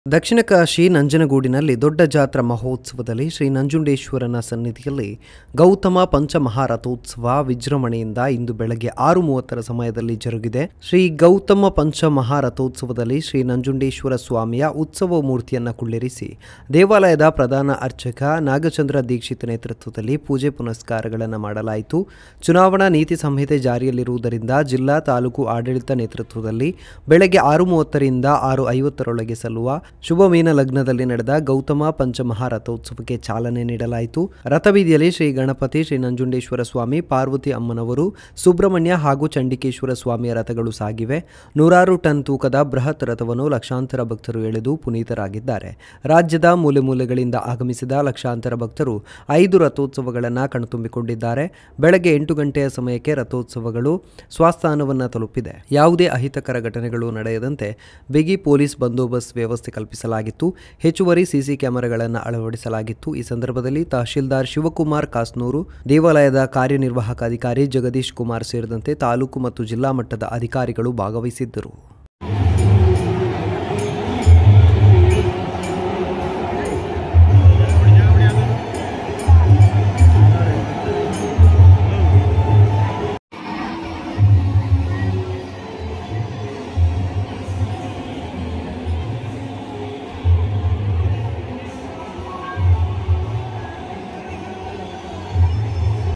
ದಕ್ಷಿಣ ಕಾಶಿ ನಂಜನಗೂಡಿನಲ್ಲಿ ದೊಡ್ಡ ಜಾತ್ರಾ ಮಹೋತ್ಸವದಲ್ಲಿ ಶ್ರೀ ನಂಜುಂಡೇಶ್ವರನ ಸನ್ನಿಧಿಯಲ್ಲಿ ಗೌತಮ ಪಂಚಮಹಾರಥೋತ್ಸವ ವಿಜೃಂಭಣೆಯಿಂದ ಇಂದು ಬೆಳಗ್ಗೆ 6:30 ಸಮಯದಲ್ಲಿ ಜರುಗಿದೆ. ಶ್ರೀ ಗೌತಮ ಪಂಚಮಹಾರಥೋತ್ಸವದಲ್ಲಿ ಶ್ರೀ ನಂಜುಂಡೇಶ್ವರ ಸ್ವಾಮಿಯ ಉತ್ಸವ ಮೂರ್ತಿಯನ್ನು ಕುಳ್ಳಿರಿಸಿ ದೇವಾಲಯದ ಪ್ರಧಾನ ಅರ್ಚಕ ನಾಗಚಂದ್ರ ದೀಕ್ಷಿತ್ ನೇತೃತ್ವದಲ್ಲಿ ಪೂಜೆ ಪುನಸ್ಕಾರಗಳನ್ನು ಮಾಡಲಾಯಿತು. ಚುನಾವಣಾ ನೀತಿ ಸಂಹಿತೆ ಜಾರಿಯಲ್ಲಿರುವುದರಿಂದ ಜಿಲ್ಲಾ ತಾಲೂಕು ಆಡಳಿತ ನೇತೃತ್ವದಲ್ಲಿ ಬೆಳಗ್ಗೆ 6:30 ರಿಂದ 6:50 ಸಲ್ಲುವ ಶುಭ ಮೀನ ಲಗ್ನದಲ್ಲಿ ನಡೆದ ಗೌತಮ ಪಂಚಮಹಾರಥೋತ್ಸವಕ್ಕೆ ಚಾಲನೆ ನೀಡಲಾಯಿತು. ರಥಬೀದಿಯಲ್ಲಿ ಶ್ರೀ ಗಣಪತಿ, ಶ್ರೀ ನಂಜುಂಡೇಶ್ವರ ಸ್ವಾಮಿ, ಪಾರ್ವತಿ ಅಮ್ಮನವರು, ಸುಬ್ರಹ್ಮಣ್ಯ ಹಾಗೂ ಚಂಡಿಕೇಶ್ವರ ಸ್ವಾಮಿಯ ರಥಗಳು ಸಾಗಿವೆ. 100 ಟನ್ ತೂಕದ ಬೃಹತ್ ರಥವನ್ನು ಲಕ್ಷಾಂತರ ಭಕ್ತರು ಎಳೆದು ಪುನೀತರಾಗಿದ್ದಾರೆ. ರಾಜ್ಯದ ಮೂಲೆ ಮೂಲೆಗಳಿಂದ ಆಗಮಿಸಿದ ಲಕ್ಷಾಂತರ ಭಕ್ತರು 5 ರಥೋತ್ಸವಗಳನ್ನು ಕಣ್ತುಂಬಿಕೊಂಡಿದ್ದಾರೆ. ಬೆಳಗ್ಗೆ 8 ಗಂಟೆಯ ಸಮಯಕ್ಕೆ ರಥೋತ್ಸವಗಳು ಸ್ವಸ್ಥಾನವನ್ನು ತಲುಪಿದೆ. ಯಾವುದೇ ಅಹಿತಕರ ಘಟನೆಗಳು ನಡೆಯದಂತೆ ಬಿಗಿ ಪೊಲೀಸ್ ಬಂದೋಬಸ್ತ್ ವ್ಯವಸ್ಥೆ ಕಲ್ಪಿಸಲಾಗಿತ್ತು. ಹೆಚ್ಚುವರಿ ಸಿಸಿ ಕ್ಯಾಮೆರಾಗಳನ್ನು ಅಳವಡಿಸಲಾಗಿತ್ತು. ಈ ಸಂದರ್ಭದಲ್ಲಿ ತಹಶೀಲ್ದಾರ್ ಶಿವಕುಮಾರ್ ಕಾಸ್ನೂರು, ದೇವಾಲಯದ ಕಾರ್ಯನಿರ್ವಾಹಕ ಅಧಿಕಾರಿ ಜಗದೀಶ್ ಕುಮಾರ್ ಸೇರಿದಂತೆ ತಾಲೂಕು ಮತ್ತು ಜಿಲ್ಲಾ ಮಟ್ಟದ ಅಧಿಕಾರಿಗಳು ಭಾಗವಹಿಸಿದ್ದರು.